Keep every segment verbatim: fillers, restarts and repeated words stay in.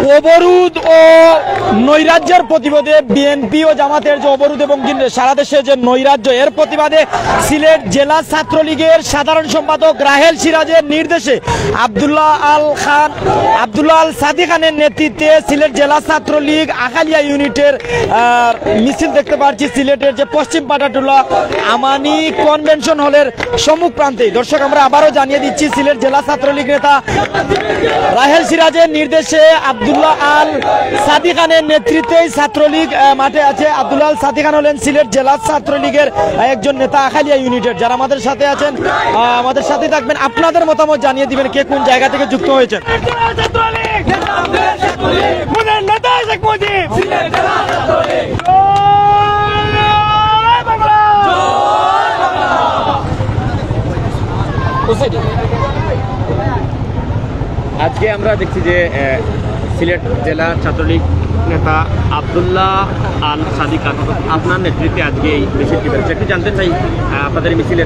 অবরোধ ও নৈরাজ্যের প্রতিবাদে বিএনপি ও জামাতের যে অবরোধ এবং সারা দেশে যে নৈরাজ্য এর প্রতিবাদে সিলেট জেলা ছাত্রলীগের সাধারণ সম্পাদক রাহেল সিরাজের নির্দেশে আব্দুল্লাহ আল খান আব্দুল্লাহ আল সাদি খানের নেতৃত্বে সিলেট জেলা ছাত্রলীগ আখালিয়া ইউনিটের মিছিল দেখতে পাচ্ছি সিলেটের যে পশ্চিম পাটাটুলা আমানি কনভেনশন হলের সম্মুখ প্রান্তে। দর্শক আমরা আবারও জানিয়ে দিচ্ছি সিলেট জেলা ছাত্রলীগ নেতা রাহেল সিরাজের নির্দেশে আব্দুল্লাহ আল সাদি খানের নেতৃত্বে ছাত্রলীগ মাঠে আছে। আব্দুল্লাহ আল সাদি খান হলেন সিলেট জেলা ছাত্রলীগের একজন নেতা আখালিয়া ইউনিটের। যারা আমাদের সাথে আছেন আমাদের সাথে থাকবেন, আপনাদের মতামত জানিয়ে দিবেন কে কোন জায়গা থেকে যুক্ত হয়েছেন। আজকে আমরা দেখছি যে সিলেট জেলা ছাত্রলীগ নেতা আব্দুল্লাহ আল সাদি খান আপনার নেতৃত্বে আজকে এই মিছিলটি বেরোচ্ছে। একটু জানতে চাই আপনাদের মিছিলের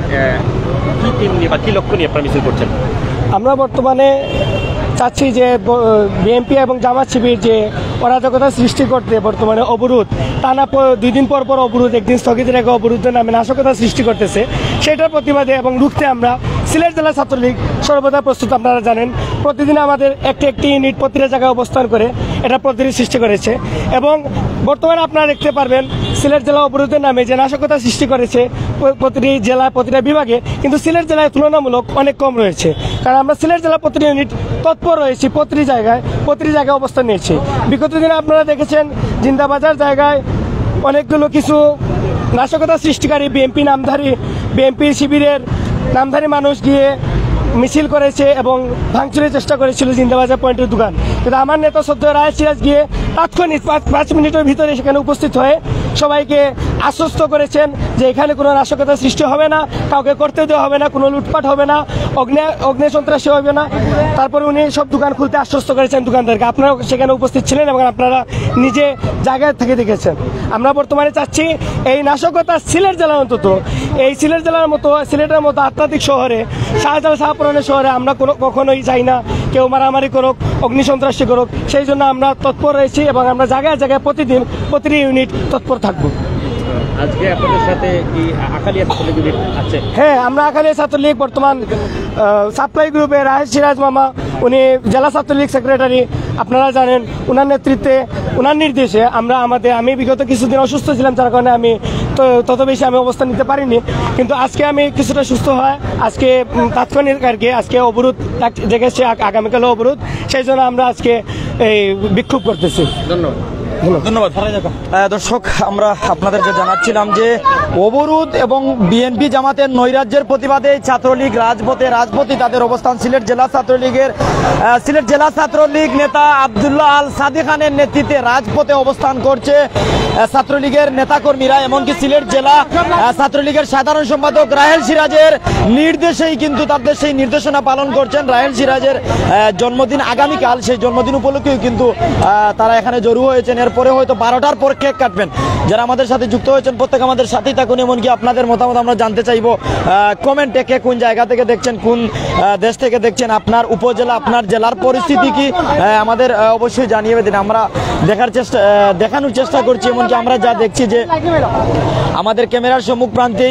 কী টিম নিয়ে বা কী লক্ষ্য নিয়ে আপনারা মিছিল করছেন? আমরা বর্তমানে চাচ্ছি যে বিএনপি এবং জামাত শিবির যে অরাজকতা সৃষ্টি করতে বর্তমানে অবরোধ টানা দুই দিন পর পর অবরোধ, একদিন স্থগিত রেখে অবরোধের নামে নাশকতা সৃষ্টি করতেছে, সেটার প্রতিবাদে এবং রুখতে আমরা সিলেট জেলা ছাত্রলীগ সর্বদা প্রস্তুত। আপনারা জানেন প্রতিদিন আমাদের একটি একটি ইউনিট প্রতিটা জায়গায় অবস্থান করে এটা প্রতিদিন সৃষ্টি করেছে এবং বর্তমানে আপনারা দেখতে পারবেন সিলেট জেলা অবরোধের নামে যে নাশকতা সৃষ্টি করেছে প্রতিটি জেলা প্রতিটা বিভাগে, কিন্তু সিলেট জেলায় তুলনামূলক অনেক কম রয়েছে। কারণ আমরা সিলেট জেলা প্রতিটি ইউনিট তৎপর রয়েছি, প্রতিটি জায়গায় প্রতিটি জায়গায় অবস্থান নিয়েছি। বিগত দিনে আপনারা দেখেছেন জিন্দাবাজার জায়গায় অনেকগুলো কিছু নাশকতা সৃষ্টিকারী বিএনপি নামধারী বিএনপি শিবিরের নামধারী মানুষ গিয়ে মিছিল করেছে এবং ভাঙচুরের চেষ্টা করেছিল জিন্দাবাজার পয়েন্টের দোকান। কিন্তু আমার নেতা সদ্য রায় সিরাজ গিয়ে তাৎক্ষণিক পাঁচ পাঁচ মিনিটের ভিতরে সেখানে উপস্থিত হয়ে সবাইকে আশ্বস্ত করেছেন যে এখানে কোনো নাশকতা সৃষ্টি হবে না, কাউকে করতে দেওয়া হবে না, কোনো লুটপাট হবে না, অগ্নি অগ্নি সন্ত্রাসী হবে না। তারপরে উনি সব দোকান খুলতে আশ্বস্ত করেছেন দোকানদারকে। আপনারা সেখানে উপস্থিত ছিলেন এবং আপনারা নিজে জায়গায় থেকে দেখেছেন। আমরা বর্তমানে চাচ্ছি এই নাশকতা সিলেট জেলার অন্তত এই সিলেট জেলার মতো সিলেটের মতো আধ্যাত্মিক শহরে শাহজালাল শাহপুরানের শহরে আমরা কোনো কখনোই চাই না কেউ মারামারি করুক, অগ্নি সন্ত্রাসী করুক। সেই জন্য আমরা তৎপর রয়েছি এবং আমরা জায়গায় জায়গায় প্রতিদিন প্রতিটি ইউনিট তৎপর থাকবো। আজকে আপনাদের সাথে কি আখালিয়া ছাত্রলীগ আছে? হ্যাঁ, আমরা আখালিয়া ছাত্রলীগ বর্তমান সাপ্লাই গ্রুপের রাহেল সিরাজ মামা, উনি জেলা ছাত্রলীগ সেক্রেটারি। আপনারা জানেন ওনার নেতৃত্বে ওনার নির্দেশে আমরা আমাদের আমি বিগত কিছুদিন অসুস্থ ছিলাম, যার কারণে আমি তো তত বেশি আমি অবস্থান নিতে পারিনি। কিন্তু আজকে আমি কিছুটা সুস্থ হয় আজকে তাৎক্ষণিক আর কি আজকে অবরোধ দেখেছি, আগামীকালও অবরোধ, সেই জন্য আমরা আজকে এই বিক্ষোভ করতেছি। ধন্যবাদ ধন্যবাদ দর্শক, আমরা আপনাদেরকে জানাচ্ছিলাম যে অবরোধ এবং বিএনপি জামাতের নৈরাজ্যের প্রতিবাদে ছাত্রলীগ রাজপথে রাজপথে তাদের অবস্থান। সিলেট জেলা ছাত্রলীগের সিলেট জেলা ছাত্রলীগ নেতা আব্দুল্লাহ আল সাদি খানের নেতৃত্বে রাজপথে অবস্থান করছে ছাত্রলীগের নেতাকর্মীরা। এমনকি সিলেট জেলা ছাত্রলীগের সাধারণ সম্পাদক রাহেল সিরাজের নির্দেশেই কিন্তু তাদের সেই নির্দেশনা পালন করছেন। রাহেল সিরাজের জন্মদিন আগামীকাল, সেই জন্মদিন উপলক্ষেও কিন্তু তারা এখানে জড়ো হয়েছেন। এরপরে হয়তো বারোটার পর কেক কাটবেন। যারা আমাদের সাথে যুক্ত হয়েছেন প্রত্যেক আমাদের সাথেই থাকুন। এমনকি আপনাদের মতামত আমরা জানতে চাইবো কমেন্টে, কে কোন জায়গা থেকে দেখছেন, কোন দেশ থেকে দেখছেন, আপনার উপজেলা আপনার জেলার পরিস্থিতি কি আমাদের অবশ্যই জানিয়ে দিন। আমরা দেখার চেষ্টা দেখানোর চেষ্টা করছি। এমনকি আমরা যা দেখছি যে আমাদের ক্যামেরার সম্মুখ প্রান্তেই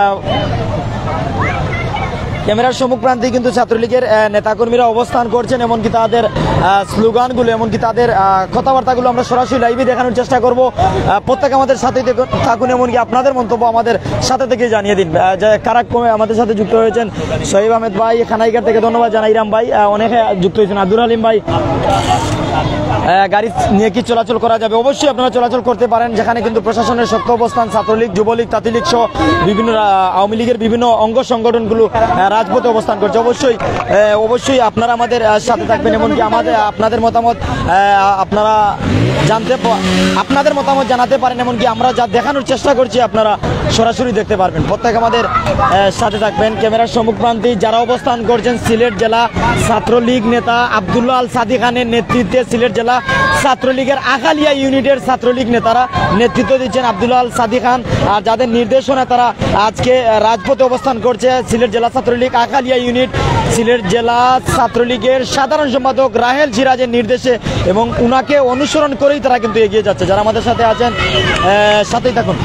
ক্যামেরার সম্মুখ প্রান্তে কিন্তু ছাত্রলীগের নেতাকর্মীরা অবস্থান করছেন। এমনকি তাদের স্লোগানগুলো এমনকি তাদের কথাবার্তাগুলো আমরা সরাসরি লাইভে দেখানোর চেষ্টা করব। প্রত্যেক আমাদের সাথে থাকুন। এমনকি আপনাদের মন্তব্য আমাদের সাথে থেকে জানিয়ে দিন যে কারা কমে আমাদের সাথে যুক্ত হয়েছেন। শহীদ আহমেদ ভাই খানাইঘাট থেকে ধন্যবাদ জানাই। ইরাম ভাই অনেকে যুক্ত হয়েছেন। আব্দুল আলিম ভাই, গাড়ি নিয়ে কি চলাচল করা যাবে? অবশ্যই আপনারা চলাচল করতে পারেন। যেখানে কিন্তু প্রশাসনের শক্ত অবস্থান, ছাত্রলীগ যুবলীগ তাঁতিলীগ সহ বিভিন্ন আওয়ামী লীগের বিভিন্ন অঙ্গ সংগঠনগুলো রাজপথে অবস্থান করছে। অবশ্যই অবশ্যই আপনারা আমাদের সাথে থাকবেন। এমনকি আমাদের আপনাদের মতামত আপনারা জানতে আপনাদের মতামত জানাতে পারেন। এমনকি আমরা যা দেখানোর চেষ্টা করছি আপনারা সরাসরি দেখতে পারবেন। প্রত্যেক আমাদের সাথে থাকবেন। ক্যামেরার সম্মুখ প্রান্তে যারা অবস্থান করছেন সিলেট জেলা ছাত্রলীগ নেতা আব্দুল্লাহ আল সাদি খানের নেতৃত্বে সিলেট জেলা ছাত্রলীগের আখালিয়া ইউনিটের ছাত্রলীগ নেতারা নেতৃত্ব দিচ্ছেন আব্দুল্লাহ আল সাদি খান। আর যাদের নির্দেশনা তারা আজকে রাজপথে অবস্থান করছে সিলেট জেলা ছাত্রলীগ ছাত্রলীগ আখালিয়া ইউনিট সিলেট জেলা ছাত্রলীগের সাধারণ সম্পাদক রাহেল সিরাজের নির্দেশে এবং উনাকে অনুসরণ করেই তারা কিন্তু এগিয়ে যাচ্ছে। যারা আমাদের সাথে আছেন সাথেই থাকুন।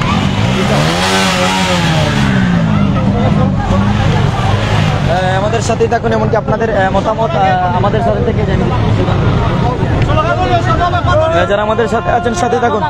আমাদের সাথেই থাকুন, এমনকি আপনাদের মতামত আমাদের সাথে থেকে জানিয়ে যারা আমাদের সাথে আছেন সাথে থাকুন।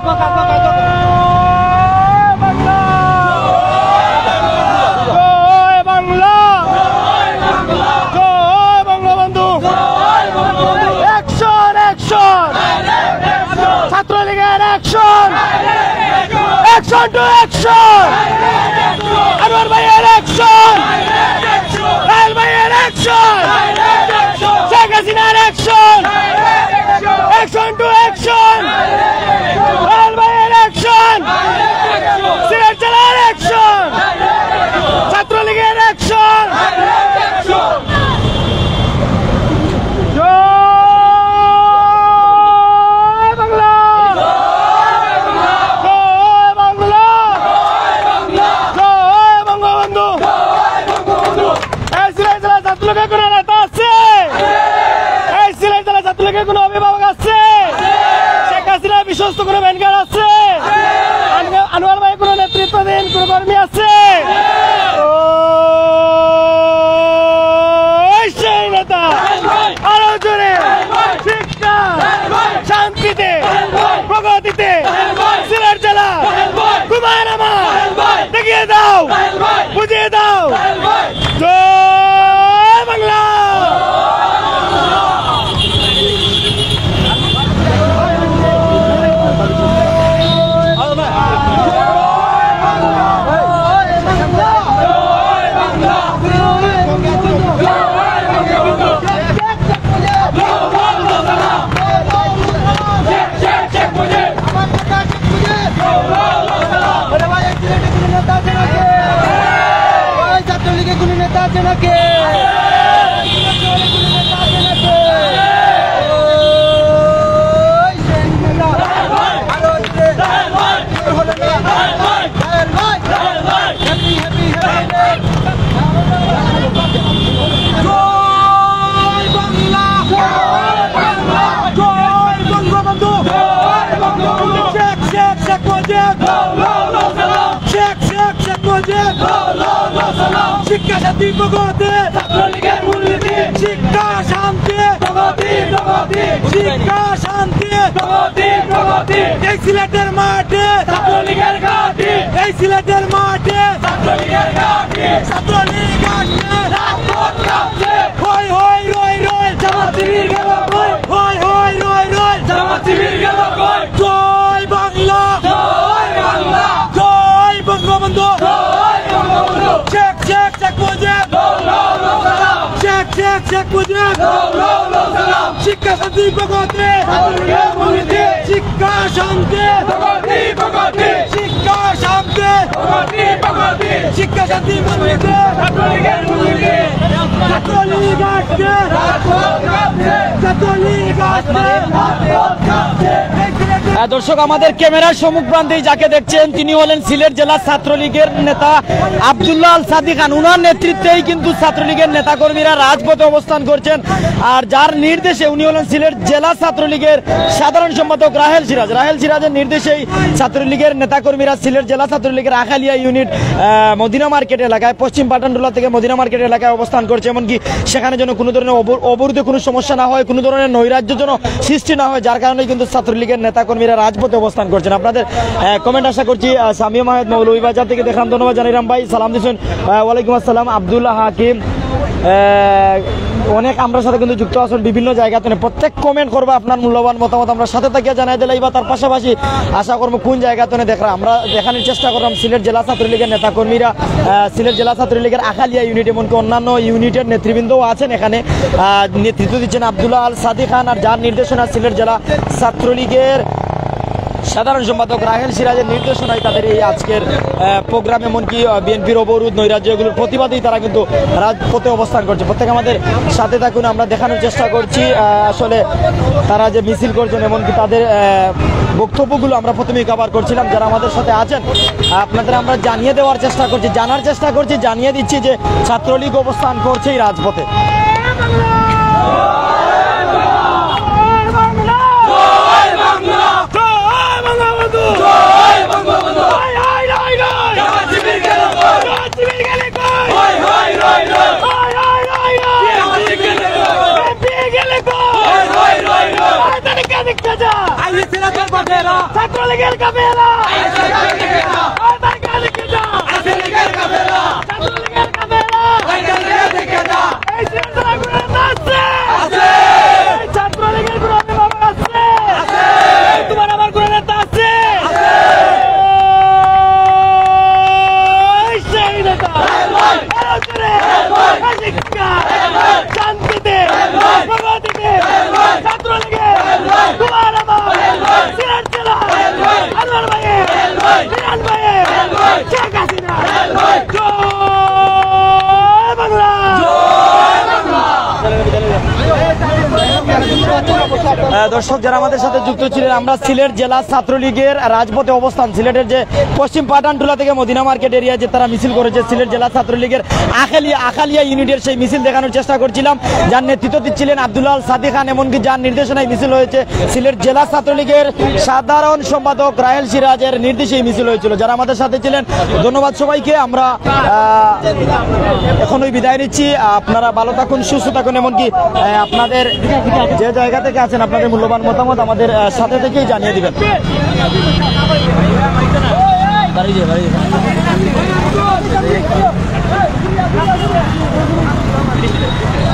ছাত্রলীগের action, action to action, Anwar ভাইয়ের অ্যাকশন, রাহেল ভাইয়ের অ্যাকশন, শেখ হাসিনার action, action to action, Rahel ভাইয়ের অ্যাকশন, সিলেট জেলার অ্যাকশন, ছাত্রলীগের অ্যাকশন। কোনো নেতা আছে? এই সিলেট জেলা ছাত্রলীগের কোনো অভিভাবক আছে? শেখ হাসিনা বিশ্বস্ত কোনো ব্যাংকার আছে? আনোয়ার ভাই কোনো নেতৃত্বাধীন কোনো কর্মী আছে? সেই নেতা আরো জোরে শিক্ষা শান্তিতে প্রগতিতে সিলেট জেলা ঘুমায় নামা দেখিয়ে দাও, বুঝিয়ে দাও। বাংলা ছাত্রলীগের কোন নেতা আছে নাকি? শিক্ষা শান্তি প্রগতি ছাত্রলীগের মূলনীতি, শিক্ষা শান্তি প্রগতি প্রগতি, শিক্ষা শান্তি প্রগতি প্রগতি। এই সিলেটের মাঠে ছাত্রলীগের ঘাঁটি, এই সিলেটের মাঠে ছাত্রলীগের ঘাঁটি, ছাত্রলীগ আসছে রাজপথ কাঁপছে। হই হই রই রই জামাত শিবির গেল কই, হই হই রই রই জামাত শিবির গেল কই। জয় বাংলা, জয় বাংলা, জয় বঙ্গবন্ধু, জয় বঙ্গবন্ধু। শেখ শেখ শেখ মুজিব, শেখ শেখ শেখ মুজিব, শিক্ষা শান্তি প্রগতি ছাত্রলীগের মূলনীতি, শিক্ষা শান্তি প্রগতি প্রগতি, শিক্ষা শান্তি প্রগতি প্রগতি, শিক্ষা শান্তি মূলনীতি ছাত্রলীগের মূলনীতি। ছাত্রলীগ আসছে রাজপথ কাঁপছে, ছাত্রলীগ আসছে রাজপথ কাঁপছে। দর্শক, আমাদের ক্যামেরার সম্মুখ প্রান্তে যাকে দেখছেন তিনি হলেন সিলেট জেলা ছাত্রলীগের নেতা আব্দুল্লাহ আল সাদিক খান। উনার নেতৃত্বেই কিন্তু ছাত্রলীগের নেতাকর্মীরা রাজপথে অবস্থান করছেন, আর যার নির্দেশে উনি হলেন সিলেট জেলা ছাত্রলীগের সাধারণ সম্পাদক রাহেল সিরাজ। রাহেল সিরাজের নির্দেশেই ছাত্রলীগের নেতাকর্মীরা সিলেট জেলা ছাত্রলীগের আখালিয়া ইউনিট মদিনা মার্কেট এলাকায়, পশ্চিম পাঠানটোলা থেকে মদিনা মার্কেট এলাকায় অবস্থান করছে। এমনকি সেখানে যেন কোনো ধরনের অবরোধে কোনো সমস্যা না হয়, কোনো ধরনের নৈরাজ্য যেন সৃষ্টি না হয়, যার কারণে কিন্তু ছাত্রলীগের নেতাকর্মীরা রাজপথে অবস্থান করছেন। আপনাদের কমেন্ট আশা করছি। সামিয়া মাহেদ মৌলভীবাজার থেকে দেখলাম, ধন্যবাদ জানিরাম ভাই, সালাম দিচ্ছেন। ওয়ালাইকুম আসসালাম। আব্দুল্লাহ হাকিম অনেক আমরা সাথে কিন্তু যুক্ত আছেন বিভিন্ন জায়গাতে, প্রত্যেক কমেন্ট করবো আপনার মূল্যবান মতামত আমরা সাথে থাকিয়া জানাই দিলাই। বা তার পাশাপাশি আশা করবো কোন জায়গাতে দেখা আমরা দেখানোর চেষ্টা করলাম সিলেট জেলা ছাত্রলীগের নেতাকর্মীরা, সিলেট জেলা ছাত্রলীগের আখালিয়া ইউনিট এমনকি অন্যান্য ইউনিটের নেতৃবৃন্দও আছেন এখানে। নেতৃত্ব দিচ্ছেন আব্দুল্লাহ আল সাদিক খান, আর যার নির্দেশনা সিলেট জেলা ছাত্রলীগের সাধারণ সম্পাদক রাহেল সিরাজের নির্দেশনায় তাদের এই আজকের প্রোগ্রাম, এমনকি বিএনপির অবরোধ নৈরাজ্য এগুলোর প্রতিবাদেই তারা কিন্তু রাজপথে অবস্থান করছে। প্রত্যেক আমাদের সাথে থাকুন, আমরা দেখানোর চেষ্টা করছি আসলে তারা যে মিছিল করছেন, এমনকি তাদের বক্তব্যগুলো আমরা প্রথমেই কভার করছিলাম। যারা আমাদের সাথে আছেন আপনাদের আমরা জানিয়ে দেওয়ার চেষ্টা করছি, জানার চেষ্টা করছি, জানিয়ে দিচ্ছি যে ছাত্রলীগ অবস্থান করছে এই রাজপথে। ছাত্রলীগের কাফেলা ছাত্রলীগের গ্রুপে বাবা আছে, তোমার আমার কোনো নেতা আছে, সেই নেতা শান্তিতে প্রগতিতে ছাত্রলীগের তোমার আমার সিলেট জেলা আনোয়ার ভাইয়ের বিরান ভাইয়ের শেখ হাসিনা জয় বাংলা। দর্শক যারা আমাদের সাথে যুক্ত ছিলেন, আমরা সিলেট জেলা ছাত্রলীগের রাজপথে অবস্থান, সিলেটের যে পশ্চিম পাঠানটুলা থেকে মদিনা মার্কেট এরিয়া যে তারা মিছিল করেছে, সিলেট জেলা ছাত্রলীগের আখালিয়া আখালিয়া ইউনিটের সেই মিছিল দেখানোর চেষ্টা করছিলাম, যার নেতৃত্ব দিচ্ছিলেন আব্দুল্লাহ আল সাদি খান, এমনকি যার নির্দেশনায় মিছিল হয়েছে সিলেট জেলা ছাত্রলীগের সাধারণ সম্পাদক রাহেল সিরাজের নির্দেশে এই মিছিল হয়েছিল। যারা আমাদের সাথে ছিলেন ধন্যবাদ সবাইকে। আমরা এখনই বিদায় নিচ্ছি, আপনারা ভালো থাকুন, সুস্থ থাকুন, এমনকি আপনাদের যে জায়গা থেকে আছেন আপনাদের মূল্যবান মতামত আমাদের সাথে থেকেই জানিয়ে দিবেন। বাড়ি